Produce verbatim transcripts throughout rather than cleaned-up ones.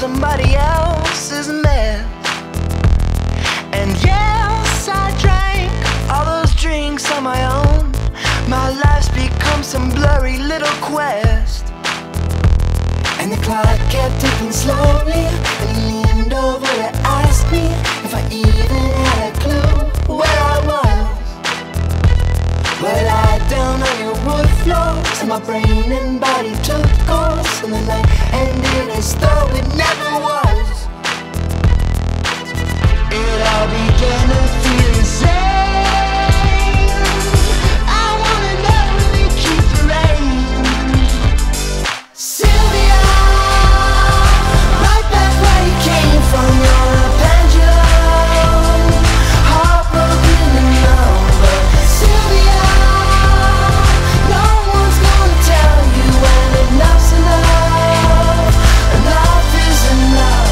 somebody else's mess. And yes, I drank all those drinks on my own. My life's become some blurry little quest. And the clock kept ticking slowly, and he leaned over to ask me if I even had a clue where I was. Well, I lied down on your wood floor, so my brain and body took course, and the night ended as though it never was. It all began to feel the same. I wanna know if you keep the rain. Sylvia, right back where you came from. You're a pendulum, heartbroken and numb. But Sylvia, no one's gonna tell you when enough's enough. Enough is enough.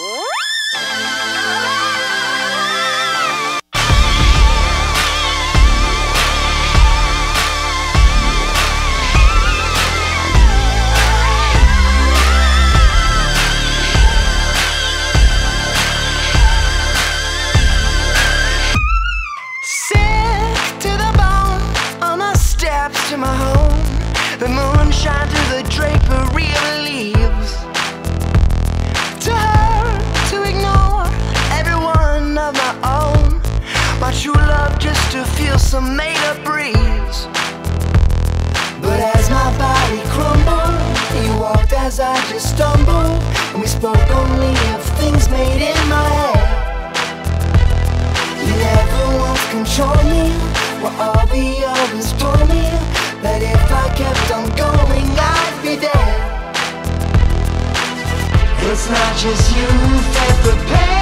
Sick to the bone on the steps to my home. The moon shines through the drapery of leaves. To her, to ignore every one of my own. My true love just to feel some made-up breeze. But as my body crumbled, you walked as I just stumbled, and we spoke only of things made in my head. You never once controlled me, while all the others told me that if I kept on going, I'd be dead. It's not just you who felt the pain.